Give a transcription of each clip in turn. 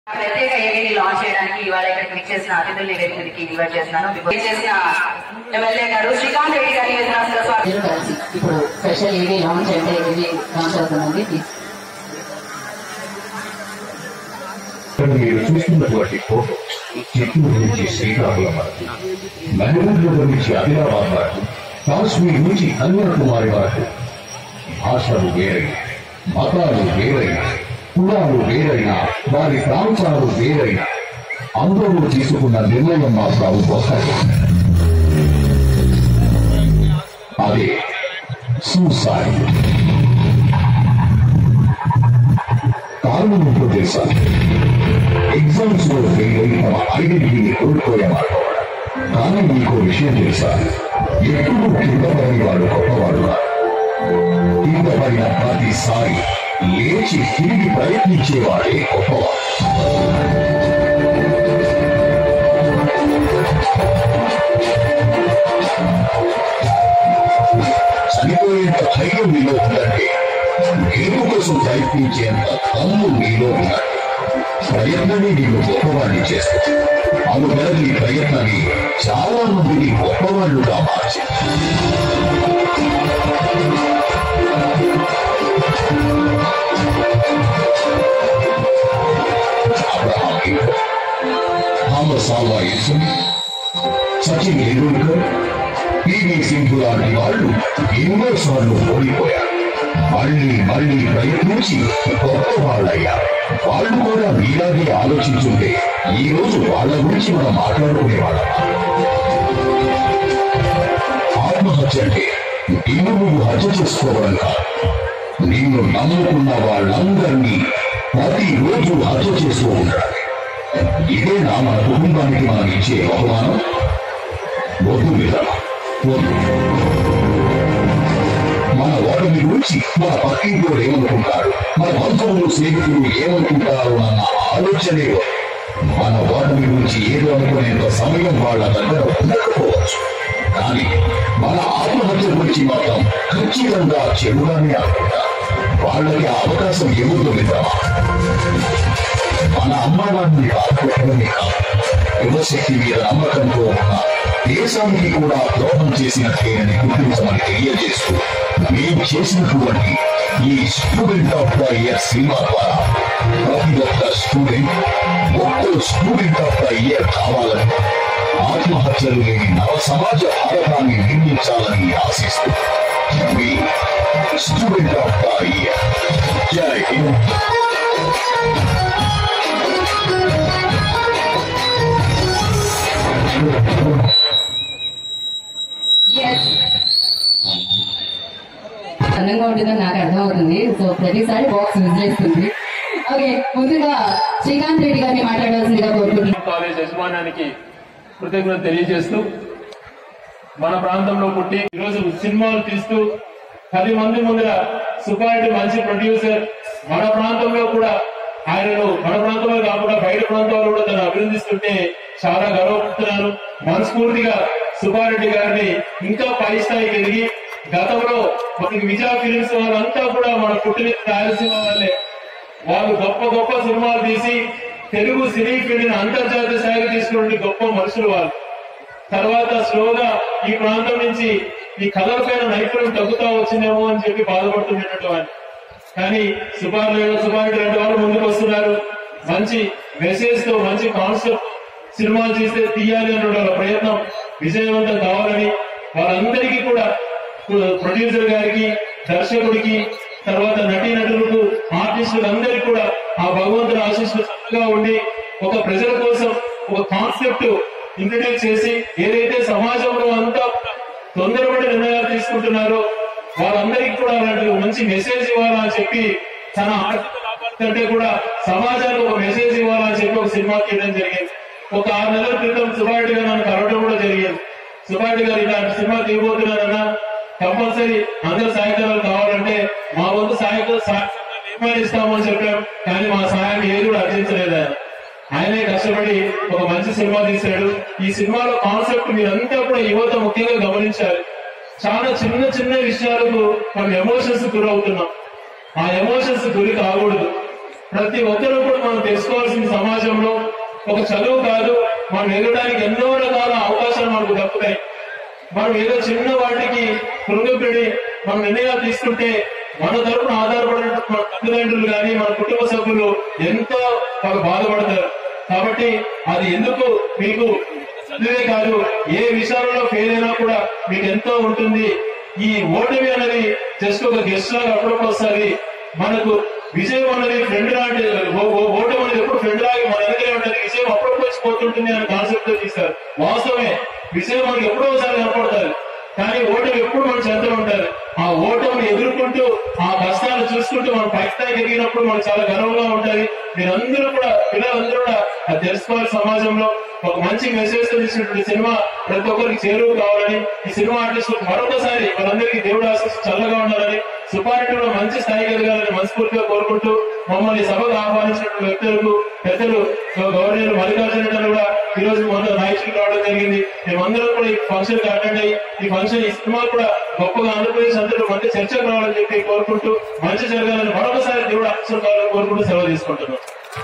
ప్రత్యేక ఏవీని లాంచ్ చేయడానికి ఇవాళ ఇక్కడికి విచ్చేసిన అతిథుల్ని వేదికకి ఇన్వైట్ చేస్తున్నాను. చేసిన ఎమ్మెల్యే గారు శ్రీకాంత్ రెడ్డి గారి ఇప్పుడు స్పెషల్ ఏవీ లాంచ్ అంటే ఏవీ లాంచ్ అవుతుందండి. మీరు చూస్తున్నటువంటి ఫోటో చిత్తూరు నుంచి శ్రీకాకుళం వరకు, మహబూబ్నగర్ నుంచి ఆదిలాబాద్ వరకు, కాశ్మీర్ నుంచి కన్యాకుమారి వరకు భాషలు వేరైనా, మతాలు వేరైనా, కులాలు వేరైనా, వారి ప్రాంతాలు వేరైనా అందరూ తీసుకున్న నిర్ణయం మాత్రం ఒకటే, అదే సూసైడ్. కారణం ఏంటో తెలుసా? ఎగ్జామ్స్ లో ఫెయిల్ అయి తమ ఐడెంటిటీని కోల్పోయేవాడు. కానీ మీకు విషయం తెలుసా? ఎప్పుడు కింద పడిన వాడు గొప్పవాడు కాదు. కింద పడిన ప్రతిసారి లేచి తిరిగి ప్రయత్నించేవాడే గొప్పవాడు. చనిపోయేంత ధైర్యం మీలో ఉందంటే గెలుపు కోసం ప్రయత్నించేంత దమ్ము మీలో ఉండాలి. ప్రయత్నాన్ని నీకు గొప్పవాడిని చేస్తుంది. అందువల్ల నీ ప్రయత్నాన్ని చాలా మందిని గొప్పవాళ్లుగా మార్చింది. Abraham Lincoln, Thomas Alva Edison, Sachin Tendulkar, PV Sindhu లాంటి వాళ్ళు ఎన్నోసార్లు ఓడిపోయారు. మళ్ళీ ప్రయత్నించి గొప్ప వాళ్ళయ్యారు. వాళ్ళు కూడా మీలాగే ఆలోచించుంటే ఈ రోజు వాళ్ళ గురించి మనం మాట్లాడుకునేవాళ్ళం. ఆత్మహత్య అంటే నిన్ను నువ్వు హత్య చేసుకోవడం కాదు. నిన్ను నమ్ముకున్న వాళ్ళందరినీ ప్రతిరోజు హత్య చేస్తూ ఉండడం. ఇదేనా మన కుటుంబానికి మనం ఇచ్చే బహుమానం? వద్దు లేదా? వద్దు. మన ఓటమి గురించి మన పక్కింట్లో ఏమనుకుంటారు, మన బంధువులు స్నేహితులు ఏమనుకుంటారు అన్న ఆలోచనే. మన ఓటమి గురించి ఏదో అనుకునేంత సమయం వాళ్ళ దగ్గర ఉండకపోవచ్చు. కానీ మన ఆత్మహత్య గురించి మాత్రం ఖచ్చితంగా చెడుగానే అనుకుంటారు. వాళ్ళకి ఆ అవకాశం ఏముందో మిత్రమా? మన అమ్మానాన్ని ఆత్మహత్యమే కాదు, యువశక్తి మీద నమ్మకంతో ఉన్న దేశానికి కూడా ద్రోహం చేసినట్లేనని గుర్తించమని తెలియజేస్తూ మేము చేసినటువంటి ఈ student of the year cinema ద్వారా ప్రతి ఒక్క స్టూడెంట్ ఆఫ్ ద ఇయర్ కావాలని, ఆత్మహత్యలు లేని నవ సమాజ భారతాన్ని నిర్మించాలని ఆశిస్తూ మీ స్టూడెంట్ ఆఫ్ ద ఇయర్. జై హింద్. అందంగా ఉంటుందని నాకు అర్థమవుతుంది. సో ప్రతిసారి బాక్స్ విజిలేస్తుంది. ఓకే, ముందుగా శ్రీకాంత్ రెడ్డి గారిని మాట్లాడాల్సిందిగా కోరుకుంటున్నాను. కాలేజ్ యజమానానికి కృతజ్ఞత తెలియజేస్తూ, మన ప్రాంతంలో పుట్టి ఈరోజు సినిమాలు తీస్తూ 10 మంది ముందర సుబ్బారెడ్డి మంచి ప్రొడ్యూసర్, మన ప్రాంతంలో కూడా ఆయనను మన ప్రాంతంలో కాకుండా బయట ప్రాంతాల్లో కూడా తను అభినందిస్తుంటే చాలా గర్వపడుతున్నాను. మనస్ఫూర్తిగా సుబ్బారెడ్డి గారిని ఇంకా పై స్థాయికి ఎదిగి, గతంలో మనకి విజయ ఫిలిమ్స్ వాళ్ళంతా కూడా మన పుట్టిన రాయలసీమ వాళ్ళే. వాళ్ళు గొప్ప గొప్ప సినిమాలు తీసి తెలుగు సినీ ఫీల్డ్ అంతర్జాతీయ స్థాయికి తీసుకునే గొప్ప మనుషులు వాళ్ళు. తర్వాత స్లోగా ఈ ప్రాంతం నుంచి ఈ కథల పైన నైపుణ్యం తగ్గుతా వచ్చిందేమో అని చెప్పి బాధపడుతున్నట్టు వాళ్ళు. కానీ సుబ్బారెడ్డి లాంటి వాళ్ళు ముందుకు వస్తున్నారు. మంచి మెసేజ్ తో మంచి కాన్సెప్ట్ సినిమాలు చేస్తే తీయాలి అనే వాళ్ళ ప్రయత్నం విజయవంతం కావాలని వాళ్ళందరికీ కూడా, ప్రొడ్యూసర్ గారికి, దర్శకుడికి, తర్వాత నటీనటులకు, ఆర్టిస్టులందరికీ కూడా ఆ భగవంతుని ఆశీస్సులు చక్కగా ఉండి ఒక ప్రజల కోసం ఒక కాన్సెప్ట్ ఇంట్రడ్యూస్ చేసి ఏదైతే సమాజంలో అంతా తొందరపడి నిర్ణయాలు తీసుకుంటున్నారో వాళ్ళందరికీ కూడా అలాంటి మంచి మెసేజ్ ఇవ్వాలని చెప్పి, తన ఆర్థిక లాభాల కంటే కూడా సమాజానికి ఒక మెసేజ్ ఇవ్వాలని చెప్పి ఒక సినిమా తీయడం జరిగింది. ఒక 6 నెలల క్రితం సుబ్బారెడ్డి గారు నన్ను కలవడం కూడా జరిగింది. సుబ్బారెడ్డి గారు ఇలాంటి సినిమా తీయబోతున్నారన్నా, కంపల్సరీ అందరు సహాయకాలు కావాలంటే మా వంతు సహాయకాలు ఇస్తామని చెప్పాం. కానీ మా సహాయాన్ని ఏది కూడా అర్జించలేదు. ఆయనే కష్టపడి ఒక మంచి సినిమా తీశాడు. ఈ సినిమాలో కాన్సెప్ట్ మీరంతా కూడా యువత ముఖ్యంగా గమనించాలి. చాలా చిన్న చిన్న విషయాలకు మనం ఎమోషన్స్ గురవుతున్నాం. ఆ ఎమోషన్స్ గురి కాకూడదు. ప్రతి ఒక్కరూ కూడా మనం తెలుసుకోవాల్సిన సమాజంలో ఒక చదువు కాదు, మనం ఎదగడానికి ఎన్నో రకాల అవకాశాలు మనకు దక్కుతాయి. మనం ఏదో చిన్న వాటికి కృంగిపడి మనం నిర్ణయాలు తీసుకుంటే మన తరపున ఆధారపడిన మన తల్లిదండ్రులు కానీ మన కుటుంబ సభ్యులు ఎంతో బాధపడతారు. కాబట్టి అది ఎందుకు మీకు చదివే కాదు, ఏ విషయాలలో ఫెయిల్ అయినా కూడా మీకు ఎంతో ఉంటుంది. ఈ ఓటమి అనేది జస్ట్ ఒక గెస్ట్ లాగా అప్పుడప్పుడు వస్తుంది. మనకు విజయం అనేది ఫ్రెండ్ లాంటి, ఓటమి అనేది ఎప్పుడు ఫ్రెండ్ లాగా మన దగ్గరే ఉంటుంది. విజయం అప్పుడప్పుడు వచ్చి పోతుంటుంది అనే కాన్సెప్ట్ తో తీస్తారు. వాస్తవమే, విజయం మనకి ఎప్పుడో ఒకసారి కనపడతారు, కానీ ఓటమి ఎప్పుడు మన చెంతలో ఉంటారు. ఆ ఓటమిని ఎదుర్కొంటూ ఆ కష్టాలు చూసుకుంటూ మనం పై స్థాయికి ఎదిగినప్పుడు మనకు చాలా గర్వంగా ఉంటుంది. మీరందరూ కూడా, పిల్లలందరూ కూడా అది తెలుసుకోవాలి. సమాజంలో ఒక మంచి మెసేజ్ తెలిసినటువంటి సినిమా ప్రతి ఒక్కరికి చేరువు కావాలని, ఈ సినిమా ఆర్టిస్టులకు మరొకసారి వాళ్ళందరికీ దేవుడు ఆశిస్తూ చల్లగా ఉండాలని, సుపారెడ్డిలో మంచి స్థాయికి ఎదగాలని మనస్ఫూర్తిగా కోరుకుంటూ, మమ్మల్ని సభకు ఆహ్వానించినటువంటి వ్యక్తులకు, పెద్దలు గవర్నర్ మల్లికార్జున రెడ్డి కూడా ఈ రోజు మొదలు నాయకులు రావడం జరిగింది. మేమందరం కూడా ఈ ఫంక్షన్ కి అటెండ్ అయ్యి ఈ సినిమా కూడా గొప్పగా ఆంధ్రప్రదేశ్ అందరూ మంచి చర్చకు రావాలని చెప్పి కోరుకుంటూ, మంచి జరగాలని మరొకసారి దేవుడు ఆశీస్సులు కావాలని కోరుకుంటూ సెలవు తీసుకుంటున్నాం.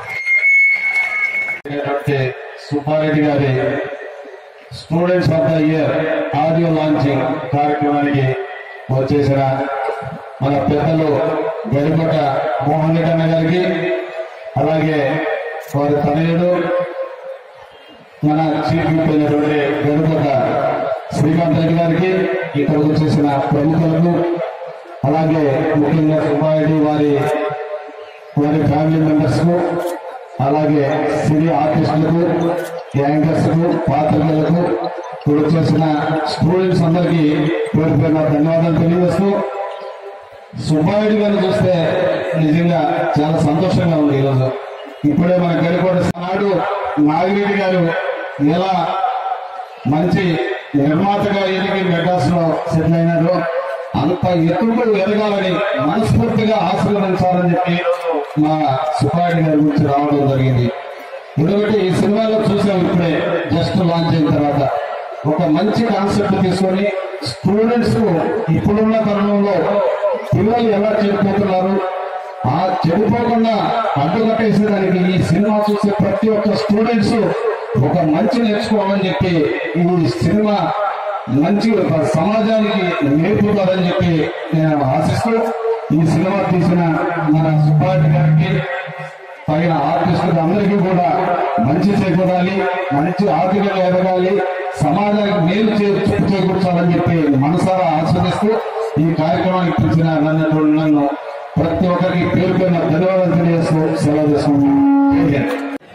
సుబ్బారెడ్డి గారి students of the year audio launching కార్యక్రమానికి వచ్చేసిన మన పెద్దలు గరిపట మోహన్ రెడ్డి అన్న గారికి, అలాగే వారి తనయుడు మన చీఫ్ విప్ అయినటువంటి గరిపట శ్రీకాంత్ రెడ్డి గారికి, ఇక్కడికి వచ్చేసిన ప్రముఖులకు, అలాగే ముఖ్యంగా సుబ్బారెడ్డి వారి ఫ్యామిలీ మెంబర్స్ కు, అలాగే సినీ ఆర్టిస్టులకు, యాంకర్స్ కు, పాత్రికలకు, వచ్చేసిన స్టూడెంట్స్ అందరికీ పేరు పేరున ధన్యవాదాలు తెలియజేస్తూ, సుబ్బారెడ్డి గారిని చూస్తే నిజంగా చాలా సంతోషంగా ఉంది. ఈరోజు ఇప్పుడే మన గరికోట నాడు నాగిరెడ్డి గారు ఎలా మంచి నిర్మాతగా ఎదిగి మెడ్రాస్ లో సెటిల్ అయినారు, అంత ఎత్తుకు ఎదగాలని మనస్ఫూర్తిగా ఆశీర్వదించాలని చెప్పి మా సుబ్బారెడ్డి గారి గురించి రావడం జరిగింది. ఎందుకంటే ఈ సినిమాలో చూసాం, ఇప్పుడే జస్ట్ లాంచ్ అయిన తర్వాత ఒక మంచి కాన్సెప్ట్ తీసుకొని స్టూడెంట్స్ కు ఇప్పుడున్న తరుణంలో పిల్లలు ఎలా చెడిపోతున్నారు, ఆ చెడిపోకుండా అడ్డుకట్టేసేదానికి ఈ సినిమా చూసే ప్రతి ఒక్క స్టూడెంట్స్ ఒక మంచి నేర్చుకోవాలని చెప్పి ఈ సినిమా మంచి సమాజానికి నేర్పుతారని చెప్పి నేను ఆశిస్తూ, ఈ సినిమా తీసిన మన సుబ్బారెడ్డి గారికి, తగిన ఆర్టిస్టులు అందరికీ కూడా మంచి చేకూరాలి, మంచి ఆర్థికంగా ఎదగాలి, సమాజానికి మేలు చేకూర్చాలని చెప్పి మనసారా ఆస్వాదిస్తూ ఈ కార్యక్రమానికి పిలిచిన నన్ను ప్రతి ఒక్కరికి పేరు పేరున ధన్యవాదాలు తెలియజేస్తూ సెలవు తీసుకుంటున్నాను.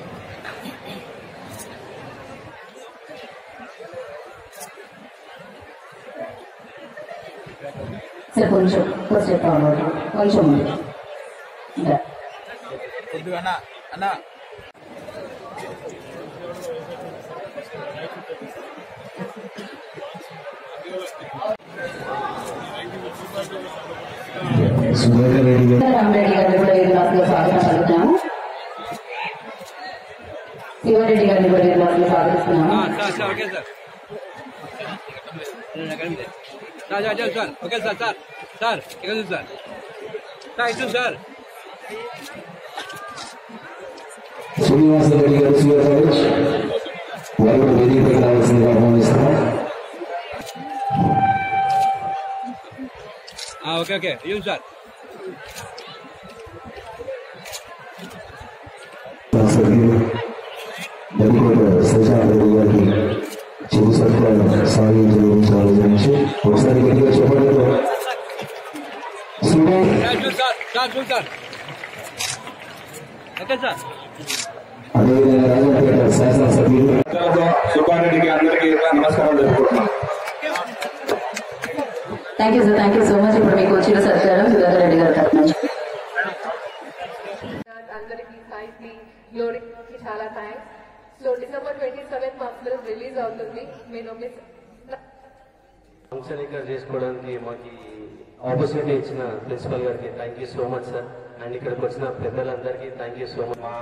సార్ కొంచెం కొంచెం అన్నా రామరెడ్డి గారిని కూడా ఈ క్లాసులో స్వాగతం పలుకుతున్నాము. శివారెడ్డి గారిని కూడా ఈ క్లాసులో స్వాగతిస్తున్నాము. Okay sir sir sir Srinivasa Reddy గారు సీఆర్ కాలేజ్ వారు వేదికపై రావాల్సిందిగా ఆహ్వానిస్తున్నాం. ఓకే సార్ గరికోట శ్రీకాంత్ రెడ్డి గారికి చిరు సత్కారం సాగించి ఒకసారి గట్టిగా చెప్పడంలో అదేవిధంగా రాజంపేట శాసనసభ్యులు సుబ్బారెడ్డికి అందరికీ నమస్కారం చెప్పుకుంటున్నాం. Thank you sir, thank you so much. ఇప్పుడు మీకు వచ్చిన సత్కారం సుధాకర్ రెడ్డి గారి తరఫు నుంచి. అందరికీ థ్యాంక్స్, గ్లోరీకి చాలా థ్యాంక్స్. సో December 27 మా ఫిల్మ్ రిలీజ్ అవుతుంది. నేను ఫంక్షన్ ఇక్కడ చేసుకోవడానికి మాకు ఆపర్చునిటీ ఇచ్చిన ప్రిన్సిపల్ గారికి thank you so much sir. And ఇక్కడికి వచ్చిన పెద్దలందరికీ థ్యాంక్ యూ సో మచ్.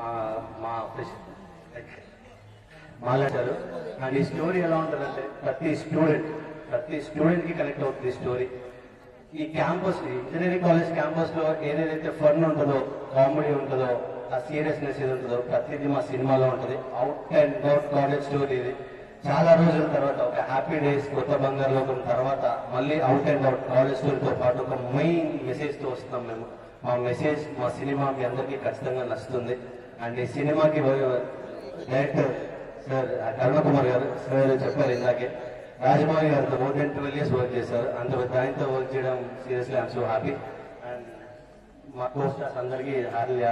మాట్లాడారు. అండ్ ఈ స్టోరీ ఎలా ఉంటుందంటే ప్రతి స్టూడెంట్ కి కనెక్ట్ అవుతుంది ఈ స్టోరీ. ఈ క్యాంపస్ ఇంజనీరింగ్ కాలేజ్ క్యాంపస్ లో ఏదైతే ఫన్ ఉంటుందో, కామెడీ ఉంటుందో, ఆ సీరియస్నెస్ ఏది ఉంటుందో ప్రతిదీ మా సినిమాలో ఉంటుంది. Out and out college story ఇది. చాలా రోజుల తర్వాత ఒక హ్యాపీ డేస్ కొత్త బంగారు లోకం తర్వాత మళ్ళీ అవుట్ అండ్ అవుట్ కాలేజ్ స్టోరీతో పాటు ఒక మెయిన్ మెసేజ్ తో వస్తున్నాం మేము. మా మెసేజ్ మా సినిమా మీ అందరికీ ఖచ్చితంగా నచ్చుతుంది. అండ్ ఈ సినిమాకి డైరెక్టర్ సార్ కరుణకుమార్ గారు సార్ చెప్పారు ఇందాకే, రాజమౌళి గారితో మోర్ దెన్ 12 years వర్క్ చేశారు. అంత ఆయనతో వర్క్ చేయడం seriously I'm so happy. And మా కోస్టార్స్ అందరికీ హార్లియా,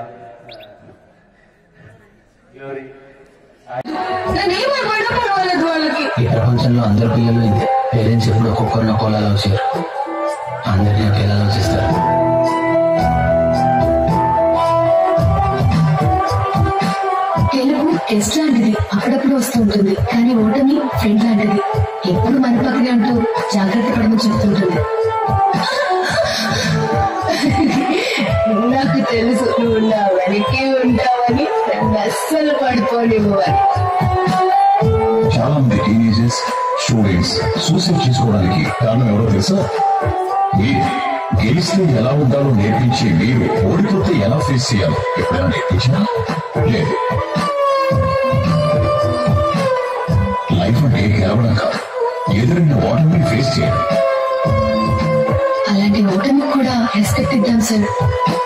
గ్లోరీ. ఈ ప్రపంచంలో అందరి పిల్లలు పేరెంట్స్ ఎప్పుడు ఒక్కొక్కరిని ఒక్కోలా వచ్చారు, అందరినీ ఒకేలా ఆలోచిస్తారు. తెలుగు టెస్ట్ లాంటిది, అప్పుడప్పుడు వస్తూ ఉంటుంది. కానీ ఓటమి ఫ్రెండ్ లాంటిది, ఎప్పుడు మన పక్కనే అంటూ జాగ్రత్త పడమని చెప్తుంటుంది. నాకు తెలుసు నువ్వు నా వెనకే ఉంటావని, నన్ను అస్సలు పడిపోనివ్వని. చాలా మంది టీనేజర్స్ స్టూడెంట్స్ సూసైడ్ చేసుకోవడానికి కారణం ఎవరో తెలుసా? మీరు గెలిస్తే ఎలా ఉండాలో నేర్పించి మీరు ఓడిపోతే ఎలా ఫేస్ చేయాలో ఎప్పుడైనా నేర్పించినా లేదు. లైఫ్ అంటే గెలవడం కాదు, ఎదురైన ఓటమిని ఫేస్ చేయడం. అలాంటి ఓటమి కూడా రెస్పెక్ట్ ఇద్దాం సార్.